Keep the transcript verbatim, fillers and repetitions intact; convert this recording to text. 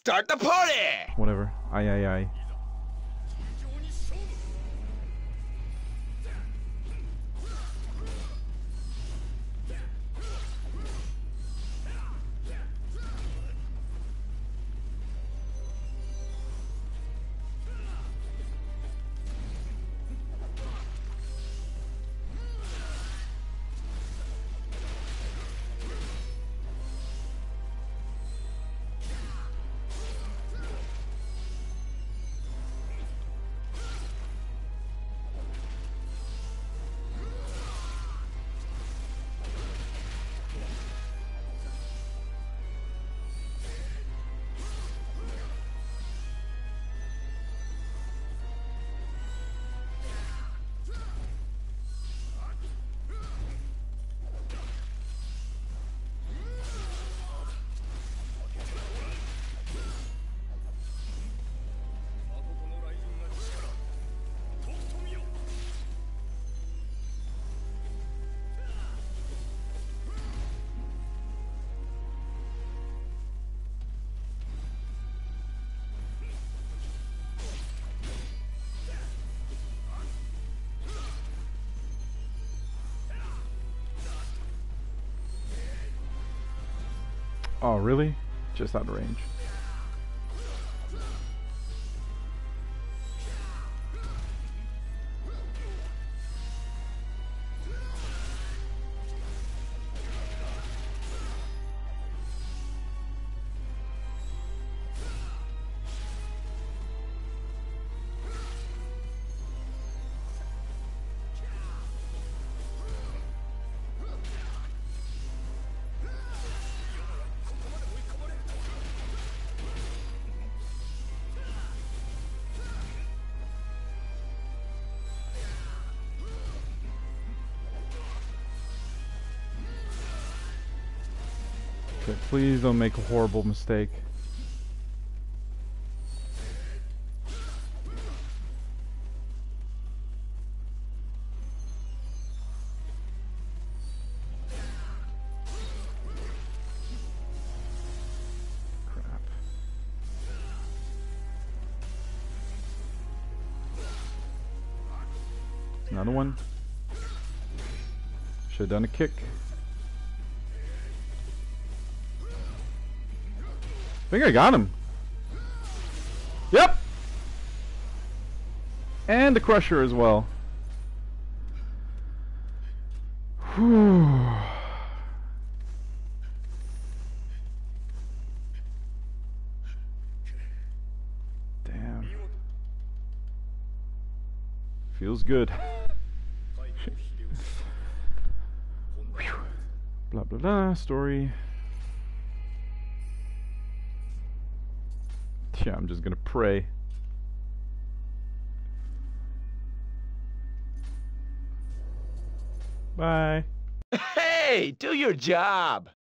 start the party! Whatever. Aye, aye, aye. Oh, really? Just out of range. Okay, please don't make a horrible mistake. Crap. Another one. Should have done a kick. I think I got him. Yep. And the crusher as well. Whew. Damn. Feels good. Blah blah blah. Story. Yeah, I'm just gonna pray. Bye. Hey, do your job!